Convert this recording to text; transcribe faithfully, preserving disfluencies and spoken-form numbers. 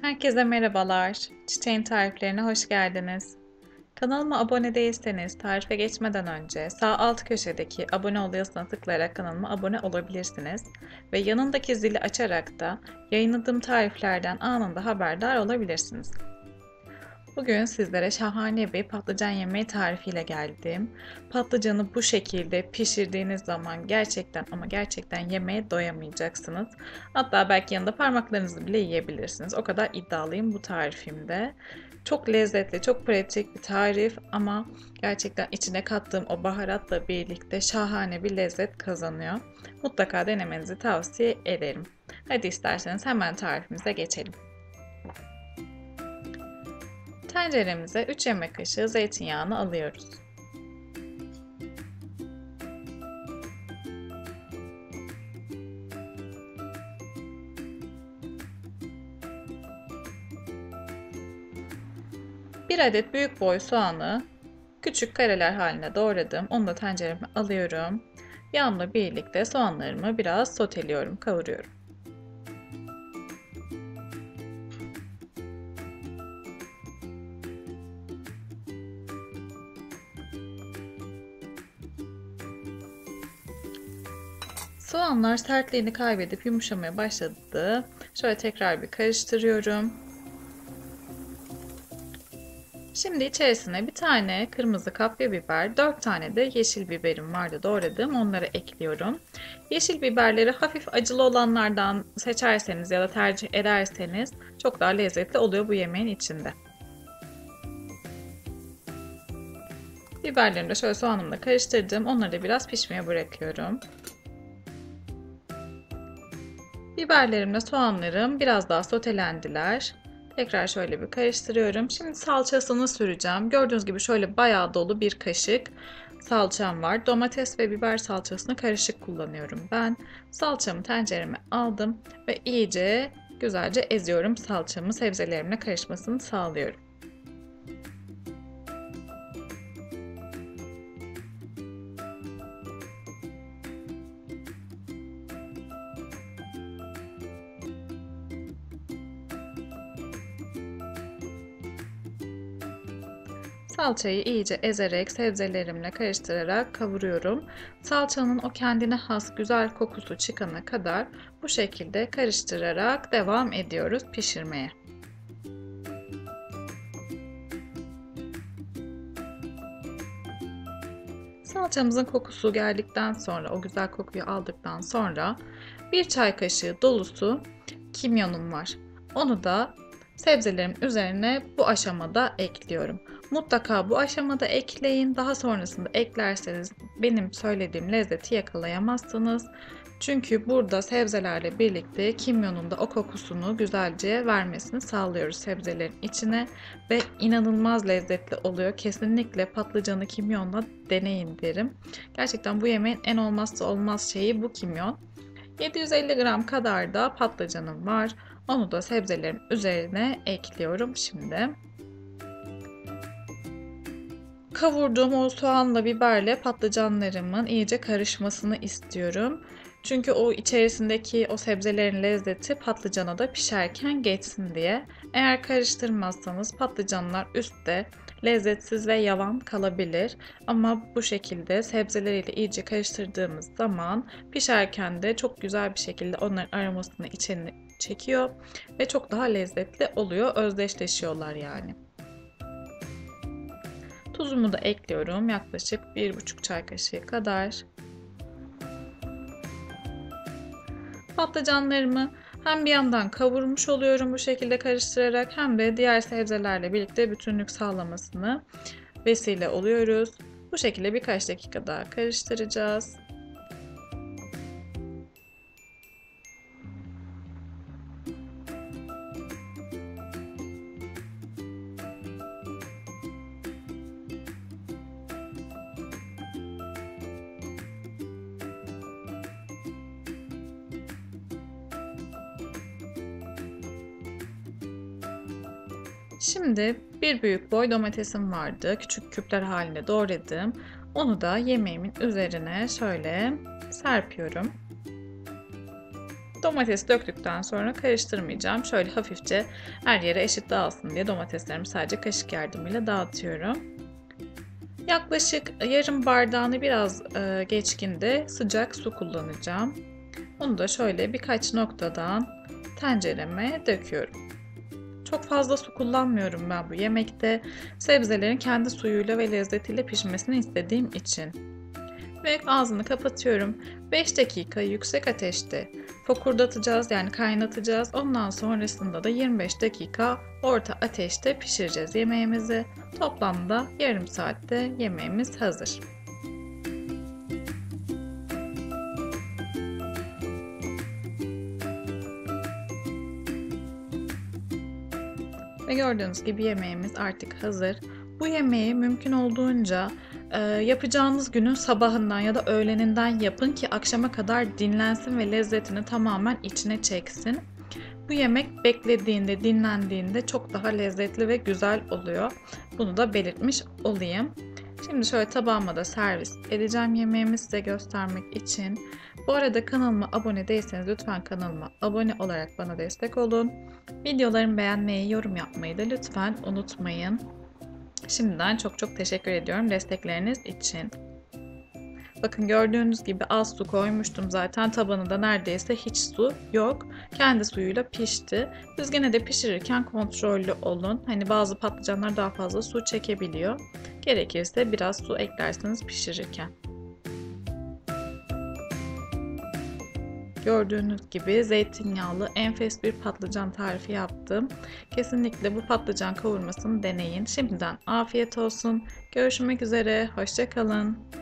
Herkese merhabalar. Çiçeğin tariflerine hoş geldiniz. Kanalıma abone değilseniz tarife geçmeden önce sağ alt köşedeki abone ol yazısına tıklayarak kanalıma abone olabilirsiniz ve yanındaki zili açarak da yayınladığım tariflerden anında haberdar olabilirsiniz. Bugün sizlere şahane bir patlıcan yemeği tarifiyle geldim. Patlıcanı bu şekilde pişirdiğiniz zaman gerçekten ama gerçekten yemeğe doyamayacaksınız. Hatta belki yanında parmaklarınızı bile yiyebilirsiniz. O kadar iddialıyım bu tarifimde. Çok lezzetli, çok pratik bir tarif ama gerçekten içine kattığım o baharatla birlikte şahane bir lezzet kazanıyor. Mutlaka denemenizi tavsiye ederim. Hadi isterseniz hemen tarifimize geçelim. Tenceremize üç yemek kaşığı zeytinyağını alıyoruz. Bir adet büyük boy soğanı küçük kareler haline doğradım. Onu da tencereme alıyorum. Yağımla birlikte soğanlarımı biraz soteliyorum, kavuruyorum. Soğanlar sertliğini kaybedip yumuşamaya başladı. Şöyle tekrar bir karıştırıyorum. Şimdi içerisine bir tane kırmızı kapya biber, dört tane de yeşil biberim vardı doğradığım, onları ekliyorum. Yeşil biberleri hafif acılı olanlardan seçerseniz ya da tercih ederseniz çok daha lezzetli oluyor bu yemeğin içinde. Biberlerimi de şöyle soğanımla karıştırdım. Onları da biraz pişmeye bırakıyorum. Biberlerimle soğanlarım biraz daha sotelendiler. Tekrar şöyle bir karıştırıyorum. Şimdi salçasını süreceğim. Gördüğünüz gibi şöyle bayağı dolu bir kaşık salçam var. Domates ve biber salçasını karışık kullanıyorum ben. Salçamı tencereme aldım ve iyice güzelce eziyorum salçamı. Sebzelerimle karışmasını sağlıyorum. Salçayı iyice ezerek sebzelerimle karıştırarak kavuruyorum. Salçanın o kendine has güzel kokusu çıkana kadar bu şekilde karıştırarak devam ediyoruz pişirmeye. Salçamızın kokusu geldikten sonra, o güzel kokuyu aldıktan sonra bir çay kaşığı dolusu kimyonum var. Onu da sebzelerin üzerine bu aşamada ekliyorum. Mutlaka bu aşamada ekleyin. Daha sonrasında eklerseniz benim söylediğim lezzeti yakalayamazsınız. Çünkü burada sebzelerle birlikte kimyonun da o kokusunu güzelce vermesini sağlıyoruz sebzelerin içine ve inanılmaz lezzetli oluyor. Kesinlikle patlıcanı kimyonla deneyin derim. Gerçekten bu yemeğin en olmazsa olmaz şeyi bu kimyon. yedi yüz elli gram kadar da patlıcanım var. Onu da sebzelerin üzerine ekliyorum şimdi. Kavurduğum o soğanla biberle patlıcanlarımın iyice karışmasını istiyorum. Çünkü o içerisindeki o sebzelerin lezzeti patlıcana da pişerken geçsin diye. Eğer karıştırmazsanız patlıcanlar üstte lezzetsiz ve yavan kalabilir. Ama bu şekilde sebzeleriyle iyice karıştırdığımız zaman pişerken de çok güzel bir şekilde onların aromasını içine çekiyor ve çok daha lezzetli oluyor. Özdeşleşiyorlar yani. Tuzumu da ekliyorum. Yaklaşık bir buçuk çay kaşığı kadar. Patlıcanlarımı hem bir yandan kavurmuş oluyorum bu şekilde karıştırarak hem de diğer sebzelerle birlikte bütünlük sağlamasını vesile oluyoruz. Bu şekilde birkaç dakika daha karıştıracağız. Şimdi bir büyük boy domatesim vardı. Küçük küpler halinde doğradım. Onu da yemeğimin üzerine şöyle serpiyorum. Domatesi döktükten sonra karıştırmayacağım. Şöyle hafifçe her yere eşit dağılsın diye domateslerimi sadece kaşık yardımıyla dağıtıyorum. Yaklaşık yarım bardağını biraz e, geçkinde sıcak su kullanacağım. Bunu da şöyle birkaç noktadan tencereme döküyorum. Çok fazla su kullanmıyorum ben bu yemekte. Sebzelerin kendi suyuyla ve lezzetiyle pişmesini istediğim için. Ve ağzını kapatıyorum. beş dakika yüksek ateşte fokurdatacağız, yani kaynatacağız. Ondan sonrasında da yirmi beş dakika orta ateşte pişireceğiz yemeğimizi. Toplamda yarım saatte yemeğimiz hazır. Ve gördüğünüz gibi yemeğimiz artık hazır. Bu yemeği mümkün olduğunca e, yapacağınız günün sabahından ya da öğleninden yapın ki akşama kadar dinlensin ve lezzetini tamamen içine çeksin. Bu yemek beklediğinde, dinlendiğinde çok daha lezzetli ve güzel oluyor. Bunu da belirtmiş olayım. Şimdi şöyle tabağıma da servis edeceğim yemeğimi size göstermek için. Bu arada kanalıma abone değilseniz lütfen kanalıma abone olarak bana destek olun. Videolarımı beğenmeyi, yorum yapmayı da lütfen unutmayın. Şimdiden çok çok teşekkür ediyorum destekleriniz için. Bakın gördüğünüz gibi az su koymuştum zaten, tabanında neredeyse hiç su yok. Kendi suyuyla pişti. Siz gene de pişirirken kontrollü olun. Hani bazı patlıcanlar daha fazla su çekebiliyor. Gerekirse biraz su eklersiniz pişirirken. Gördüğünüz gibi zeytinyağlı enfes bir patlıcan tarifi yaptım. Kesinlikle bu patlıcan kavurmasını deneyin. Şimdiden afiyet olsun. Görüşmek üzere. Hoşça kalın.